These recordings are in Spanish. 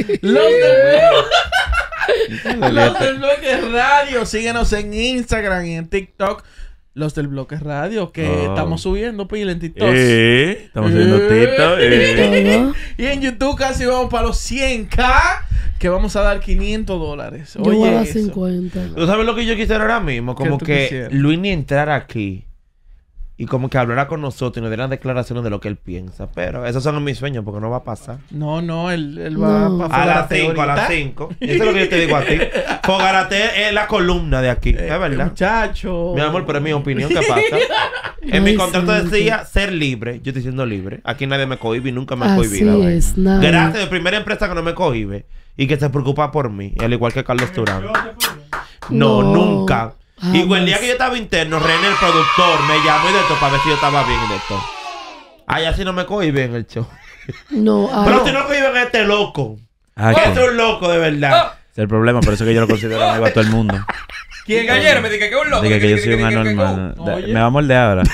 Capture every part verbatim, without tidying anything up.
Los del Los del Bloque Radio. Síguenos en Instagram y en TikTok. Los del Bloque Radio, que oh. estamos subiendo pila en TikTok. Eh, estamos subiendo eh. TikTok. Eh. Y en YouTube casi vamos para los cien K, que vamos a dar quinientos dólares. Yo voy a dar cincuenta. ¿Tú sabes lo que yo quisiera ahora mismo? Como que quisieras? Luis ni entrara aquí y como que hablara con nosotros y nos diera declaraciones de lo que él piensa. Pero esos son mis sueños porque no va a pasar. No, no, él, él va no. a, a las cinco, a las cinco. Eso es lo que yo te digo a ti. Fogarate es la columna de aquí, eh, es verdad. Muchacho. Mi amor, pero es mi opinión, ¿qué pasa? En mi contrato decía ser libre. Yo estoy siendo libre. Aquí nadie me cohibe y nunca me ha cohibido. Es, Gracias de primera empresa que no me cohibe y que se preocupa por mí, al igual que Carlos Turán. No, no, nunca. Ah, y el día que yo estaba interno, René, el productor, me llamó y de todo para ver si yo estaba bien y de todo. Ay, así no me cohibe en el show. No, ah, pero no. si no cohiben a este loco. Ah, es un loco de verdad. Oh. Es el problema, por eso que yo lo considero amigo a todo el mundo. ¿Quién ayer me dije que es un loco? Dije que yo soy un anormal. Me va a morder ahora.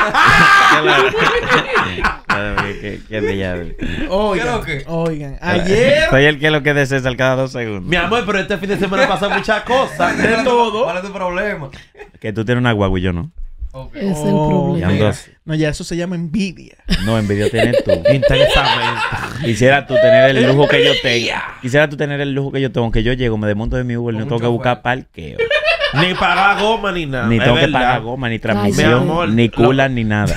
Qué brillante. Oigan, oigan. Ayer. Soy el que lo que de César cada dos segundos. Mi amor, pero este fin de semana pasó muchas cosas. De todo. ¿Cuál es tu problema? Que tú tienes una guagua y yo no. Okay. Es el oh, problema. Dos. No, ya eso se llama envidia. No, envidia tienes tú. Intensamente. Quisiera tú tener el lujo que yo tengo. Quisiera tú tener el lujo que yo tengo. Aunque yo llego, me desmonto de mi Uber, no tengo que buscar parqueo. Ni pagar goma ni nada. Ni tengo que pagar goma, ni transmisión, Ay, amor, ni culan, lo... ni nada.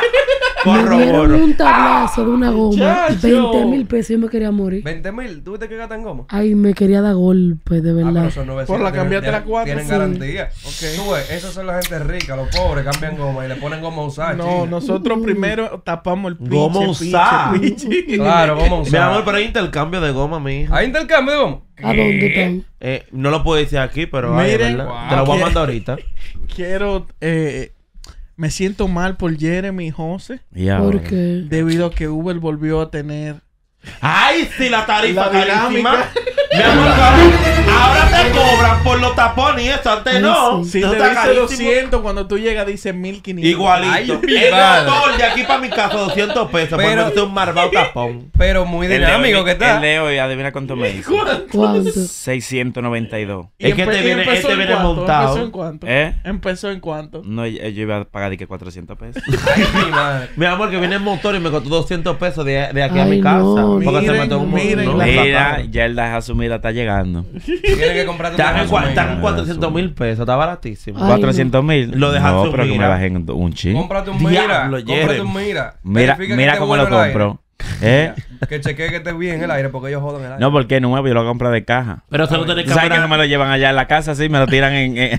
Me dieron un tablazo de una goma. veinte mil pesos. Yo me quería morir. ¿veinte mil? ¿Tú viste que gastan goma? Ay, me quería dar golpe, de verdad. Ah, pero son por la cambiaste la cuatro. Tienen sí. garantía. Okay. Tú ves, esos son la gente rica. Los pobres cambian goma y le ponen goma usada. No, China. nosotros primero tapamos el pinche. Goma usada. Claro, goma usada. Mi amor, pero hay intercambio de goma, mi hija. ¿Hay intercambio de goma? ¿A dónde están? Eh, no lo puedo decir aquí, pero miren, hay, wow, te lo voy a mandar que, ahorita. Quiero... Eh, me siento mal por Jeremy y José. Yeah, ¿por qué? Debido a que Uber volvió a tener... ¡Ay, sí! La tarifa la carísima. Mi amor, ahora te cobran por los tapones y eso. Antes no. Si te dice doscientos, cuando tú llegas dice mil quinientos. Igualito. Ay, el doctor de aquí para mi casa doscientos pesos. Pero por un marvado tapón. Pero muy dinámico que está. El de hoy, adivina cuánto me hizo. ¿Cuánto? seiscientos noventa y dos. Es que este viene, este viene montado. ¿Empezó en cuánto? ¿Eh? ¿Empezó en cuánto? No, yo iba a pagar de que cuatrocientos pesos. Ay, mi madre. Mi amor, que viene en motor y me costó doscientos pesos de, de aquí Ay, a mi casa. no. Porque Miren, se metió un miren, no, mira, ya el deja asumida está llegando. Tienes que comprarte Están en cuatrocientos mil pesos, está baratísimo. Ay, ¿cuatrocientos mil? Lo dejas No, su pero que mira. me bajen un chin. Cómprate un mira. Diablo, Cómprate un mira. Mira, Verifica mira que cómo esté lo bueno el compro. ¿Eh? Que chequee que esté bien el aire porque ellos jodan el aire. No, porque es nuevo, yo lo compro de caja. Pero eso no tiene ¿Tú sabes que cámara. no me lo llevan allá en la casa? Sí, me lo tiran en... en...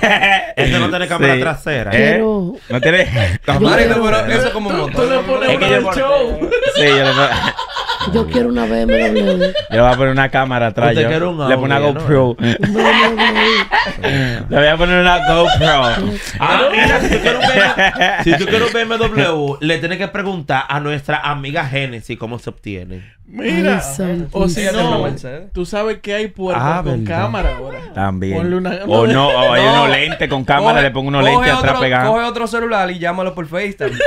Eso no tiene cámara Sí. trasera. ¿Eh? Pero... No tiene... Marito, pero eso es como un Tú le motor. pones Es uno que yo del por- show. Sí, yo le voy Yo quiero una B M W. yo voy a poner una cámara atrás. Usted Yo. quiere un Le pongo una Audi, GoPro. B M W. Le voy a poner una GoPro. Ah, mira, si tú quieres un B M W, si tú quieres un B M W, le tienes que preguntar a nuestra amiga Genesis cómo se obtiene. Mira. Ay, O si Ella tiene una no, Mercedes. tú sabes que hay puertas Ah, con verdad. cámara ahora. También. Ponle una- O no, o hay No. unos lentes con cámara, Coge- le pongo unos coge lentes atrás otro- pegados. Coge otro celular y llámalo por FaceTime.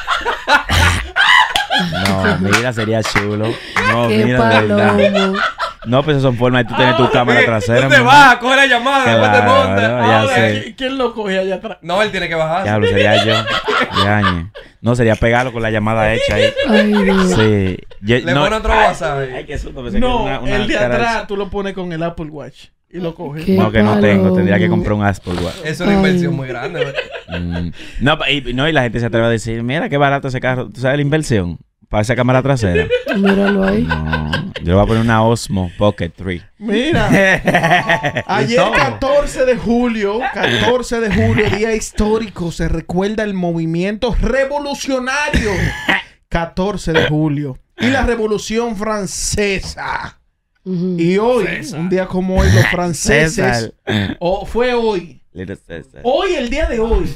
No, mira, sería chulo. No, Qué mira, de verdad. palomo. No, pues esas son formas de tú tener tu cámara Sí, trasera. Tú te mi vas, coge la llamada, después te Claro, montas. ya Ahora, sé. ¿qui- ¿quién lo coge allá atrás? No, él tiene que bajar. Diablo, sería yo. Yañe. No, sería pegarlo con la llamada hecha ahí. Ay, Dios. Sí. Yo- Le no, pone otro ay, WhatsApp ahí. Ay, qué susto. Pensé que No, era una- una el de cara atrás tú lo pones con el Apple Watch y lo coges. ¿Qué? No, que no tengo. palomo. Tendría que comprar un Apple Watch. Es una Ay. inversión muy grande. ¿verdad? Mm. No, y, no, y la gente se atreve a decir, mira qué barato ese carro. ¿Tú sabes la inversión? Para esa cámara trasera. Míralo ahí. No, yo le voy a poner una Osmo Pocket tres. Mira, ayer catorce de julio, catorce de julio, día histórico, se recuerda el movimiento revolucionario. catorce de julio. Y la Revolución Francesa. Ujú. Y hoy, un día como hoy, los franceses... César. O fue hoy. Little César. Hoy, el día de hoy.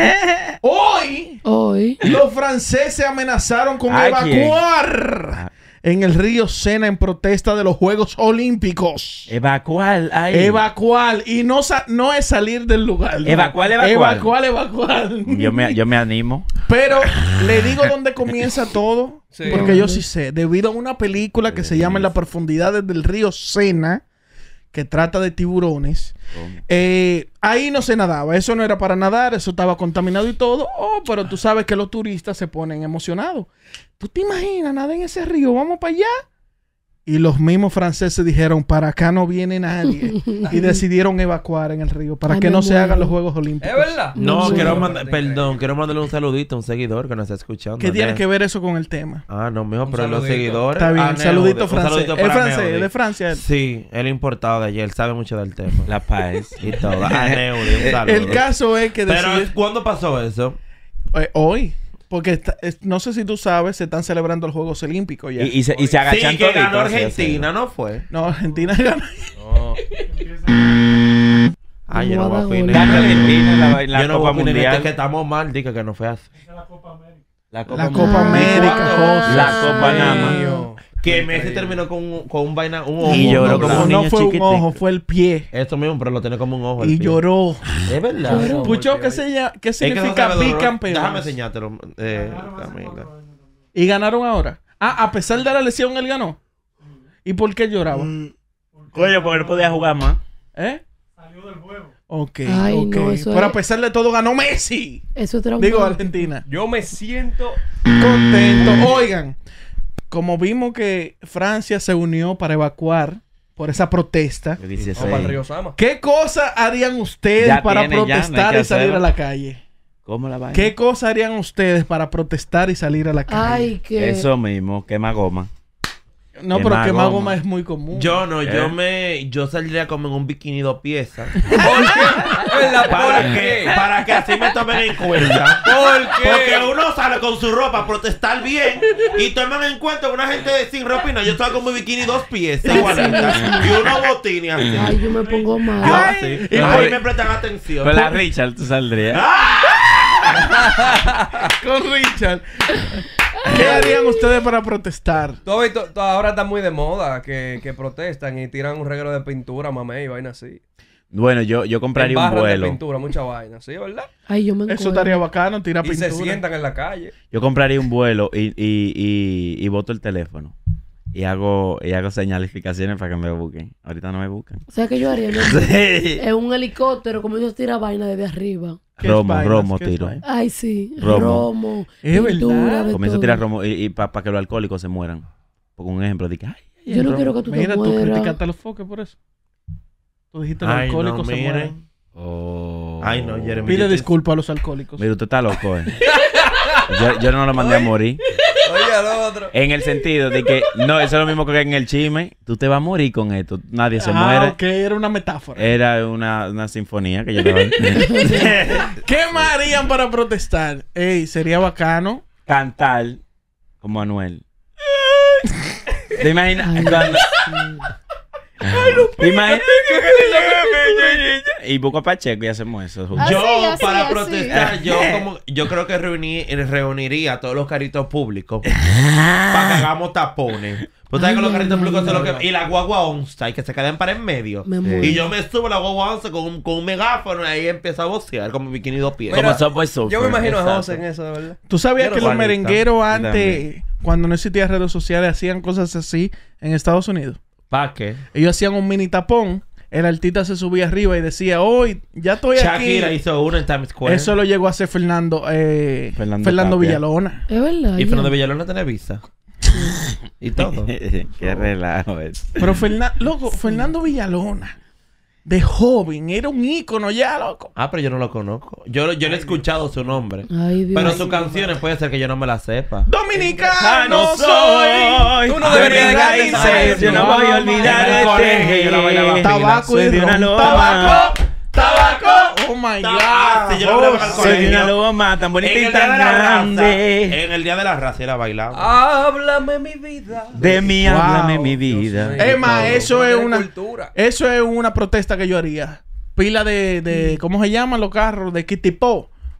Hoy, Hoy. los franceses amenazaron con ¿A quién? evacuar en el río Sena en protesta de los Juegos Olímpicos. Evacuar ahí. Evacuar. Y no, sa- no es salir del lugar. ¿no? Evacuar, evacuar. Evacuar, evacuar. Yo me, yo me animo. Pero le digo dónde comienza todo. Sí. Porque yo sí sé. Debido a una película que se llama En las profundidades del río Sena, que trata de tiburones. Eh, ahí no se nadaba. Eso no era para nadar. Eso estaba contaminado y todo. Oh, pero tú sabes que los turistas se ponen emocionados. ¿Tú te imaginas nadar en ese río? Vamos para allá. Y los mismos franceses dijeron, para acá no viene nadie. Y decidieron evacuar en el río para Ay, que me no se muero. hagan los Juegos Olímpicos. ¿Es verdad? No, No, quiero sí. mandar, perdón, quiero mandarle un saludito a un seguidor que nos está escuchando. ¿Qué tiene Neo. que ver eso con el tema? Ah, no, mijo, Un pero los saludito. seguidores. Está bien, Ah, Neudi, saludito un francés. saludito Es para francés, Neudi. de Francia. él. Sí, el importado de ayer, él sabe mucho del tema. La paz. Y todo. Ah, Neudi, un saludo. El caso es que Pero, decide- ¿cuándo pasó eso? eh, hoy. Porque está- es- no sé si tú sabes, se están celebrando los Juegos Olímpicos ya. Y, y se, y se agachan Sí, que toditos, ganó así, así. Argentina, ¿no fue? No, Argentina ganó. No. Ay, yo no voy a opinar. Ganó Argentina en la, en la Yo no voy Copa a opinar en este Mundial. que estamos mal, diga que no fue así. La La Copa Copa Ah. América, José. La Copa nada más. Mío. Que Increíble. Messi terminó con, un- con un vaina, un ojo. Y lloró como No, un no niño fue chiquitico. un ojo, fue el pie. Eso mismo, pero lo tiene como un ojo. el Y pie. lloró. Es verdad. Lloró. Pucho, ¿qué, se llama- ¿qué Es que eso significa sabe dolor. bicampeón? Déjame enseñártelo. Eh, Camila. Y ganaron ahora. Ah, a pesar de la lesión, él ganó. ¿Y por qué lloraba? Coño, porque no podía jugar más. ¿Eh? Salió del juego. Ok, Ay, ok. no, eso Pero es- a pesar de todo, ganó Messi. Eso es traumante. Digo, Argentina. Yo me siento... Contento. Oigan, como vimos que Francia se unió para evacuar por esa protesta, Yo dice Vamos para el seis. río Sama. ¿qué cosa harían ustedes Ya para tiene, ya, no hay protestar que y salir hacerlo. a la calle? ¿Cómo la vaina? ¿Qué cosa harían ustedes para protestar y salir a la calle? Ay, que... Eso mismo, quema goma. no, quemar pero quemar goma. goma es muy común. Yo no, ¿Eh? yo me... Yo saldría como en un bikini dos piezas. ¿Verdad? para, ¿Por que, qué? para que así me tomen en cuenta. ¿Por qué? Porque uno sale con su ropa a protestar bien y toman en cuenta que una gente sin ropa y no. Yo estaba con mi bikini dos piezas igualita. Y unos botines así. Ay, yo me pongo Yo mal. así. y Y por- ahí me prestan atención. Con la Richard tú saldrías. Con Richard. ¿Qué harían ustedes para protestar? Tú has visto- tú- ahora está muy de moda que, que protestan y tiran un reguero de pintura, mamé, y vaina así. Bueno, yo, yo compraría un Barras de vuelo. pintura, mucha vaina, ¿sí, verdad? Ay, yo me Eso encuentro. estaría bacano, tirar Y pintura. se sientan en la calle. Yo compraría un vuelo y, y, y, y boto el teléfono. Y hago, y hago señalificaciones para que me busquen. Ahorita no me buscan. O sea, que yo haría? Yo- Sí. Es un helicóptero, como ellos tiran vaina desde arriba. ¿Qué es Romo, vainas? romo ¿Qué es tiro. vainas? Ay, sí. Romo. Romo. Es pintura, verdad. de Comienzo a todo. tirar romo y, y para que los alcohólicos se mueran. Por un ejemplo, de que, ay, ay, Yo no romo. quiero que tú Mira, te tú mueras. criticaste a los foques por eso. Tú dijiste los Ay, alcohólicos no, se miren. mueren. Oh. Ay, no, Jeremy. Pide yo te- disculpas a los alcohólicos. Mira, usted está loco, eh. yo, yo no lo mandé a morir. Oye, al otro. En el sentido de que, no, eso es lo mismo que en el chisme. Tú te vas a morir con esto. Nadie se ah, muere. ok, era una metáfora. Era una, una sinfonía que yo estaba... ¿Qué más harían para protestar? Ey, sería bacano. Cantar como Anuel. ¿Te imaginas? Ay, cuando... sí. ¿Te imaginas? Y busco a Pacheco y hacemos eso. juntos. Yo, Así, así, para así. protestar, yo como yo creo que reuni- reuniría a todos los carritos públicos para que hagamos tapones. Pues sabes que los Ay, carritos ay, públicos son ay. los que... Y la guagua onza, y que se queden para en medio. Me muero. Y yo me subo a la guagua onza con un, con un megáfono y ahí empiezo a vocear como bikini dos pies. Como Subway Surfer. Yo me imagino a Exacto. José en eso, de verdad. ¿Tú sabías Yo no que los sabía. merengueros Yo antes, cuando no existían redes sociales, hacían cosas así en Estados Unidos? ¿Para qué? Ellos hacían un mini tapón. El artista se subía arriba y decía, hoy ya estoy Shakira aquí. hizo uno en Times Square. Eso lo llegó a hacer Fernando, eh, Fernando Fernando, Tapia. Villalona. Es verdad. Y ya. Fernando Villalón no tiene visa. Y todo. Qué relajo es. Pero Ferna- loco, Fernando Villalona, de joven, era un ícono ya, loco. Ah, pero yo no lo conozco. Yo, yo le he escuchado su nombre. Ay, Dios. Pero sus canciones puede ser que yo no me las sepa. Dominicano soy. Tú no deberías de dejarte raíces, saber, Yo no voy a olvidar En el este colegio yo la bailaba pila. Tabaco y Soy de una ron. loma. Tabaco, tabaco. Oh my Ah, God. sí, yo lo bailaba al José. Soy de una colegio. loma tan bonita En y el día tan de la raza. grande. En el día de la raza era bailaba. Háblame mi vida. De mí, Wow. háblame mi vida. Dios mío. Emma, Todo. eso No es tiene una cultura. eso es una protesta que yo haría. Pila de, de ¿cómo se llaman los carros? De Kitipo.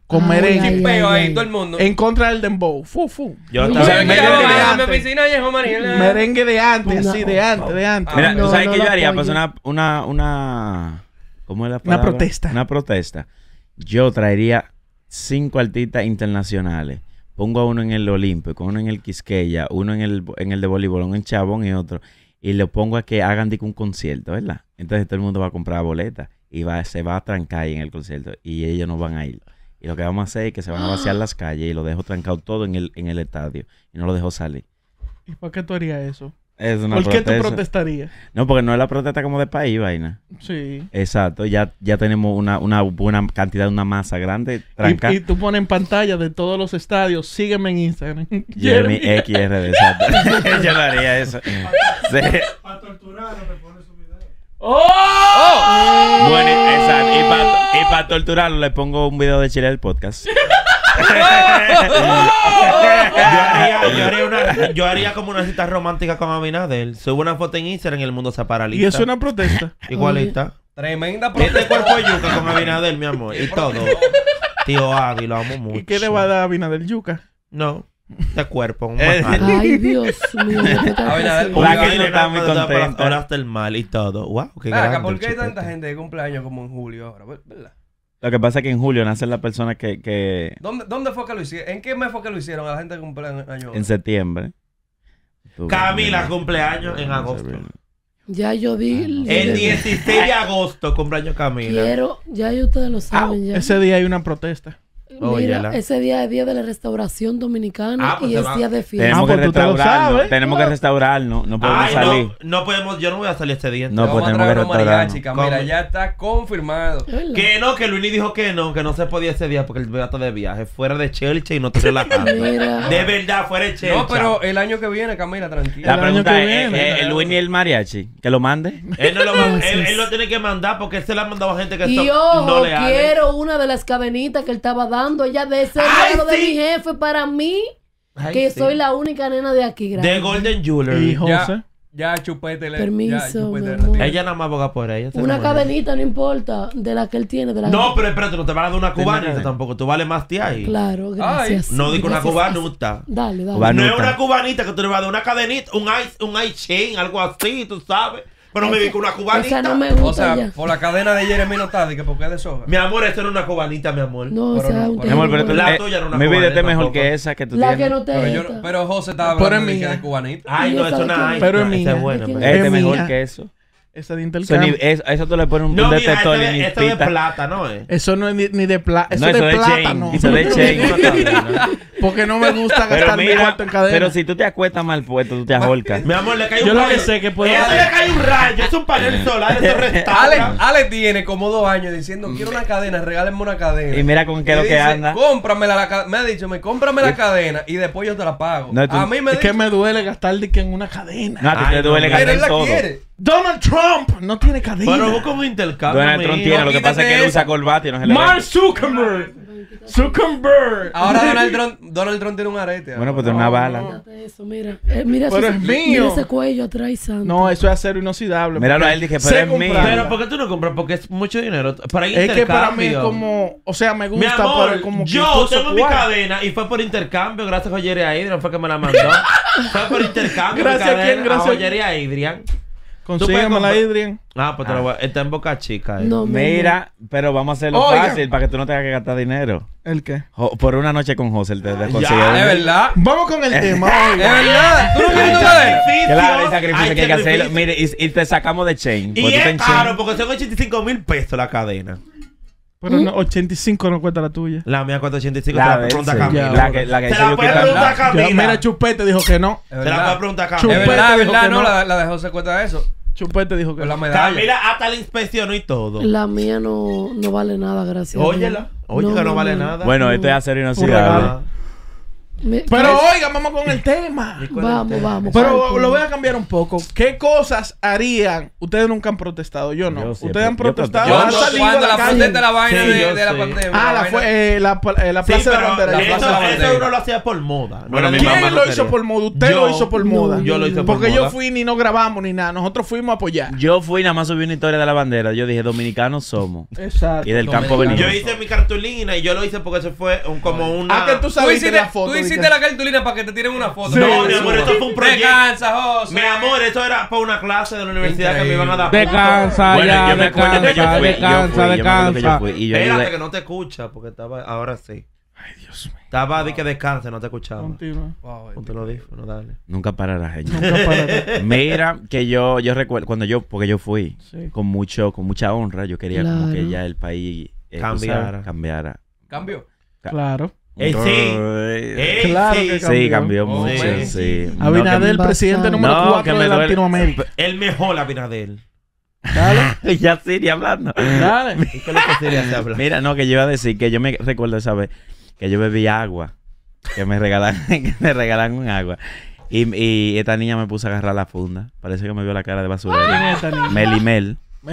con Ay, merengue. ay, Chimpeo ay, ahí, ay. todo el mundo. En contra del dembow. Fu, fu. Yo Oye, O sea, también. que merengue yo de voy a mi antes. oficina y es María. Merengue de antes, Una- así, de antes, de antes. Mira, no, ¿tú sabes no que lo yo haría? apoyo. Pues una, una, una, ¿cómo es la Una palabra? protesta. Una protesta. Yo traería cinco artistas internacionales. Pongo a uno en el Olímpico, uno en el Quisqueya, uno en el, en el de voleibol, uno en Chabón y otro. Y le pongo a que hagan dique, un concierto, ¿verdad? Entonces todo el mundo va a comprar boletas y va, se va a trancar ahí en el concierto y ellos no van a ir. Y lo que vamos a hacer es que se van a vaciar las calles y lo dejo trancado todo en el, en el estadio y no lo dejo salir. ¿Y por qué tú harías eso? Es una ¿Por qué tú protesta. protestarías? No, porque no es la protesta como de país, vaina. Sí. Exacto, ya, ya tenemos una, una buena cantidad, una masa grande. Tranca. Y, y tú pones en pantalla de todos los estadios, sígueme en Instagram. Jeremy X R D, exacto. Yo lo haría eso. Sí. Para torturarlo, te pone su video. ¡Oh! Bueno, y- exacto. Y para y pa torturarlo le pongo un video de Chile del podcast. Yo haría, yo, haría una, yo haría como una cita romántica con Abinader. Subo una foto en Instagram y el mundo se paraliza. Y eso es una protesta. Igualita. Tremenda Este protesta. cuerpo de yuca con Abinader, mi amor. Y todo. Tío Adi, lo amo mucho. ¿Y qué le va a dar a Abinader Yuca? No. Este cuerpo, un Eh. mal. Ay, Dios mío. ¿qué tal A ver, a ver, que La se- que Porque no está muy por las contenta. horas del mal y todo. Wow, qué Ven acá, grande ¿por el qué hay tanta chupete. gente de cumpleaños como en julio ahora? ¿Verdad? Lo que pasa es que en julio nacen las personas que, que ¿Dónde, ¿Dónde fue que lo hicieron? ¿En qué mes fue que lo hicieron a la gente de cumpleaños? en septiembre. Tú, Camila, mira, cumpleaños en agosto. Ya yo di. yo El di- dieciséis de agosto, cumpleaños Camila. Quiero, ya ustedes lo saben. Ya. Ese día hay una protesta. Mira, Óyela. ese día es día de la restauración dominicana Ah, pues y se es va. día de fiesta. Tenemos Ah, que pues tú te lo restaurarnos. sabes. Tenemos que restaurarnos. No podemos Ay, salir. no, no podemos, yo no voy a salir este día. No, Vamos pues a tenemos traer que unos mariachi, restaurarnos. Camila, ¿Cómo? ya está confirmado. ¿Es verdad? Que no, que Luini dijo que no, que no se podía ese día porque el bebé está de viaje, fuera de Chelcha y no te relajando. Mira. De verdad, fuera de Chelcha. No, pero el año que viene, Camila, tranquila. La El año pregunta que es, viene. ¿eh, ¿el Winnie y el mariachi? ¿Que lo mande? Él, no lo va- Ah, él, sí, él lo tiene que mandar porque él se lo ha mandado a gente que Y son ojo, no leales. quiero una de las cadenitas que él estaba dando. Ella de ese Ay, regalo de sí. mi jefe para mí, Ay, que sí. soy la única nena de aquí. De Grande. Golden Jewelry. Y José. Ya, ya chupete. le- Permiso, ya, chupete mi le amor. retira. Ella nada más aboga por ella. se Una lo manda. cadenita, no importa, de la que él tiene. De la No, pero espérate, no te van a dar una Tiene cubanita que- tampoco. Tú vales más de ahí. Claro, gracias. No digo una Gracias. cubanuta. Dale, dale. Cuban- No es Cubanuta. una cubanita que tú le vas a dar una cadenita, un ice, un ice chain, algo así, tú sabes. Pero me digo una cubanita. Esa no me O gusta sea, ya. por la cadena de Jeremy no está, de que porque es de soja. Mi amor, eso no es una cubanita, mi amor. No, Pero o sea, no, un pero- Mi amor, pero teléfono. La eh, tuya era una mi vida cubaneta es mejor tampoco. que esa que tú La tienes. que no te Pero, yo, gusta. no- pero José estaba Pero hablando es de, que mía. de cubanita. Ay, Y no, esa eso no de es quién? ice, Pero es esa mía. es buena. ¿De quién pero- Este Es mejor mía. que eso. Esa de Eso, intercambio. ni- eso, eso tú le pones un, No, un mija, detector esto y de, ni esto de pita. plata, ¿no es? Eso no es ni, ni de plata. Eso No, es eso de de plata, chain. no. Eso de chain. Una cadena. Porque no me gusta Pero gastar mi mira, cuarto en cadena. pero si tú te acuestas mal puesto, tú te ahorcas. Mi amor, le cae un Yo lo rayo. que sé que puedo Eso hacer- le cae un rayo, es un panel solar, eso Ale, restaura. Ale tiene como dos años diciendo, quiero una cadena, regálenme una cadena. Y mira con qué Y lo que dice, anda. Cómpramela la cadena. Me ha dicho, me cómprame la cadena y después yo te la pago. No, tú- a mí me Es dice, que me duele gastar de que en una cadena. No, a ti Ay, te no, duele mira, pero gastar él en la todo. quiere. Donald Trump no tiene cadena. Pero busca un intercambio. Donald Trump mijo. tiene, lo que pasa es que él esa. usa corbata y no se le ve. Mark Zuckerberg. Zuckerberg. Ahora Donald Trump, Donald Trump tiene un arete. Bueno, pues ahora. tiene una bala. Fíjate eso, mira. Eh, mira, Pero ese, es mira mío. ese cuello atrás, santo. No, eso es acero inoxidable. Míralo porque a él, dije, sé pero es mío. comprarla. Pero ¿por qué tú no compras? Porque es mucho dinero. Para ir Es que para mí es intercambio. como, o sea, me Mi gusta, amor, pero como que yo incluso tengo mi cuarto. cadena y fue por intercambio, gracias a Joyería Adrian, fue que me la mandó. Fue por intercambio. Gracias mi a quién, cadena, gracias a a- Joyería Adrian. Consígueme la comprar- Adrian. Ah, pues te lo voy a... Está en Boca Chica. eh. No, mi Mira, pero vamos a hacerlo Oiga. fácil para que tú no tengas que gastar dinero. ¿El qué? Jo- por una noche con José, él te te consigue. Ya, un- Es verdad. Vamos con el tema. Es oiga. verdad. ¿Tú no quieres tu cadena? Claro, hay sacrificio Hay que hay que hacerlo. sacrificio. Mire, y, y te sacamos de chain. Y porque tú es te en chain. caro porque son ochenta y cinco mil pesos la cadena. Pero no, ochenta y cinco no cuesta la tuya. La mía cuesta ochenta y cinco. La te la de él, pregunta a sí. Camila. La que, la que Se dice la yo puedes que preguntar a está- Ya, Camila. mira, Chupete dijo que no. Es Se la verdad. puedes preguntar a Es Chupete Camila. verdad, es dijo verdad. que No, no. la, la de José cuesta eso. Chupete dijo que Con la no. medalla. Camila hasta la inspección y todo. La mía no, no vale nada, gracias. a Dios. Óyela. Oye, que no vale nada. Bueno, esto es acero Un inoxidable. regalo. Me- Pero ¿qué? oiga, vamos con el tema. Vamos, vamos. Pero ¿cuál lo voy a tema? cambiar un poco. ¿Qué cosas harían? Ustedes nunca han protestado, yo no. Yo sí, Ustedes han yo protestado, Yo han no, salido cuando a la la calle. protesta la vaina Sí, de, yo de la sí. pandemia. Ah, la, vaina- fue, eh, la, eh, la Sí, Plaza de la pero Bandera. la ya. Plaza de la eso, Bandera. eso uno lo hacía por moda. Bueno, no mi era ¿Quién mamá lo no hizo quería. por moda? Usted Yo- lo hizo por No, moda. Yo lo hice por Porque yo moda. fui ni no grabamos ni nada. Nosotros fuimos a apoyar. Yo fui, nada más subí una historia de la bandera. Yo dije, dominicanos somos. Exacto. Y del campo Dominicano. venimos. Yo hice mi cartulina y yo lo hice porque eso fue un, como una... Ah, que tú Tú sabes hiciste, la foto. tú hiciste dije. la cartulina para que te tiren una foto. Sí, No, mi sí, amor, sí. eso fue un proyecto. Descansa, José. Mi amor, eso era para una clase de la universidad que me iban a dar. Descansa Bueno, ya, yo me acuerdo que yo descansa, fui, yo descansa, fui, yo me acuerdo que yo descansa. fui, y yo Espérate ayudé. que no te escucha porque estaba... Ahora sí. Ay, Dios mío. Estaba de que descanse, no te escuchaba. Continúa. Wow, Ponte los audífonos, dale. Nunca parará, señor. Nunca pararé. Mira, que yo, yo recuerdo, cuando yo, porque yo fui Sí. con mucho, con mucha honra, yo quería como Claro. que ya el país eh, tú Cambiara. sabes, cambiara. Cambio. Claro. Eh, sí. Ay, Eh, Claro sí. que Sí, cambió Oh, mucho, sí. sí. No, Abinader, que- el presidente Bastante. número No, cuatro que me de duele- Latinoamérica. El mejor Abinadel. Dale, ya sí, ni hablando. dale. ¿Y qué es lo que se le hace hablar? Mira, no, que yo iba a decir que yo me recuerdo esa vez que yo bebí agua, que me regalan, que me regalan un agua. Y, y esta niña me puso a agarrar la funda. Parece que me vio la cara de ¿Quién basurero. es esta niña? Melimel.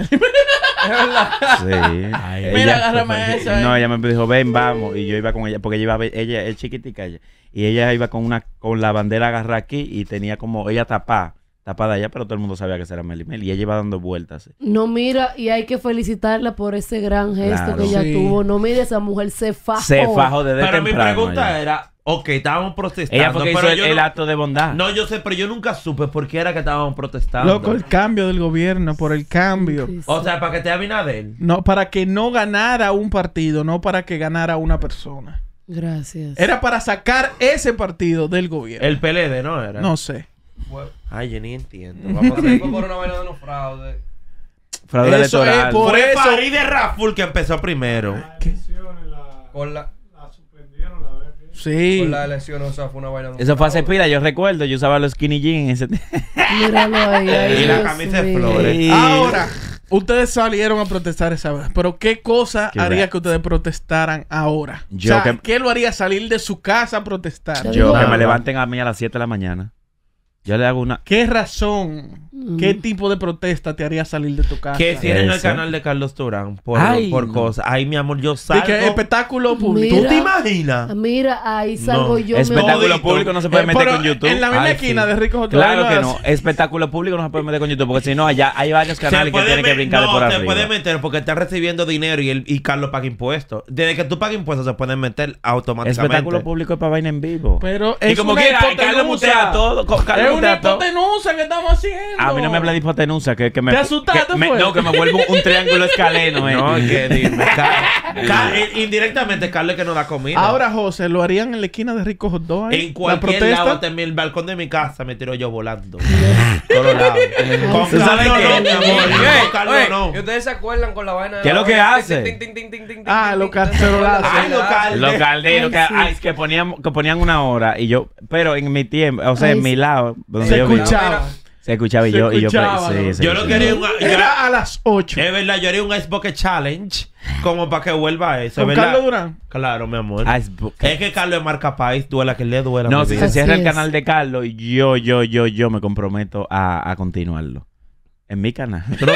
Sí. Mira, agárrame esa, eh. No, ella me dijo, ven, vamos. Y yo iba con ella, porque ella iba a ver, ella es chiquitica ella. Y ella iba con una, con la bandera agarrada aquí y tenía como, ella tapada, tapada allá, pero todo el mundo sabía que esa era Melimel. Y ella iba dando vueltas. No, mira, y hay que felicitarla por ese gran gesto Claro. que ella Sí. tuvo. No, mire, esa mujer se fajó. Se fajó desde Pero mi temprano. pregunta ella. era, ok, estábamos protestando. Ella fue que hizo pero el, yo el no, acto de bondad. No, yo sé, pero yo nunca supe por qué era que estábamos protestando. Loco, el cambio del gobierno, por el cambio. Sí, sí. O sea, para que te Abinadel. No, para que no ganara un partido, no para que ganara una persona. Gracias. Era para sacar ese partido del gobierno. El P L D, ¿no era? No sé. Fue Ay, yo ni entiendo. Vamos a ver. fue por una vaina de unos fraudes. Fraude Eso es electoral. por- Fue eso- Farideh Raful que empezó primero. Las elecciones la, Con la, la suspendieron la vez que... Sí. con la elección, o sea, fue una vaina de unos Eso fue hace fraudes. pila, yo recuerdo, yo usaba los skinny jeans en ese Míralo ahí. ay, Y la Dios camisa de mío. flores. Ahora, ustedes salieron a protestar esa vez, pero ¿qué cosa Qué haría rap. que ustedes protestaran ahora? Yo o sea, que- ¿qué lo haría salir de su casa a protestar? Yo Yo, que Nada. me levanten a mí a las siete de la mañana. Yo le hago una... ¿Qué razón, Mm. qué tipo de protesta te haría salir de tu casa? Que tienen el Eso. canal de Carlos Turán por, Ay, por no. cosas. Ay, mi amor, yo De salgo. que espectáculo público. ¿Tú Mira. te imaginas? Mira, ahí salgo No. yo. me- Espectáculo Todito. público no se puede Eh, meter pero con YouTube. En la misma Ay, esquina sí. de Rico J. Claro que Vaina, no. Espectáculo público no se puede meter con YouTube, porque si no, allá hay varios canales que tienen que me- brincar no, por se arriba. puede meter porque están recibiendo dinero y, el, y Carlos paga impuestos. Desde que tú pagas impuestos se pueden meter automáticamente. Espectáculo público es para vaina en vivo. Pero Y es como una quiera, Carlos hipotenusa. mutea todo. co- Carlos Es mutea una todo. hipotenusa que estamos haciendo. A mí no me habla de hipotenusa, que, que me... ¿Te asustaste, que me- fue? No, que me vuelvo un triángulo escaleno, eh. No, que dime. Car- Car- eh, indirectamente, Carlos es que nos da comida. Ahora, José, ¿lo harían en la esquina de Rico Hot Dog ahí? en ¿La cualquier protesta? lado, hasta en el balcón de mi casa me tiro yo volando. Todos lados. Con ¿Tú sabes Carlos qué? no, mi amor. Oye, Con Carlos oye, no. ¿y ustedes se acuerdan con la vaina de ¿Qué es la lo que vaina? hace? Ting, ting, ting, ting, ting, Ah, ting, los ting, ting, cacerolazos. ting, Ay, los calderos. Los calderos, que, Ay, sí. ay, que, ponían, que ponían una hora y yo... Pero en mi tiempo, o sea, Ay, en mi sí. lado, donde Se yo vivo, escuchaba. se escuchaba y Se yo... Y yo, escuchaba, sí, ¿no? se Yo lo escuchaba. quería un... yo- Era a las ocho. Es verdad, yo haría un Ice Bucket Challenge como para que vuelva a eso. ¿Con ¿Verdad? Carlos Durán? Claro, mi amor. Ice Bucket. Es que Carlos es marca país, duela que le duela. No, mi si vida. se cierra Así el es. canal de Carlos, yo, yo, yo, yo me comprometo a, a continuarlo. En mi canal. No,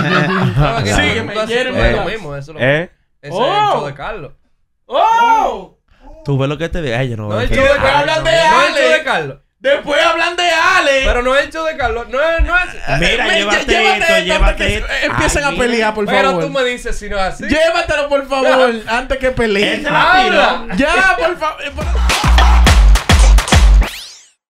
es que Sí, tú que me haces- quieren tú haces ver. lo mismo, eso es lo ¿Eh? Ese Oh. es el show de Carlos. ¡Oh! Tú ves lo que te digo. Ay, yo no No voy es a el show de defender. Carlos. hablan de No es el show Ale. de Carlos. Después hablan de Ale. Pero no es el show de Carlos. No es, no es. Mira, Me- llévate, llévate esto, esto llévate antes que esto. empiecen Ay, a pelear, por Pero favor. tú me dices si no es así. Llévatelo, por favor, antes que peleen. Esa la tiró. Ya, por favor.